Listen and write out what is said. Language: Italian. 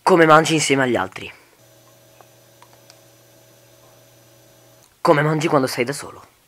Come mangi insieme agli altri. Come mangi quando sei da solo.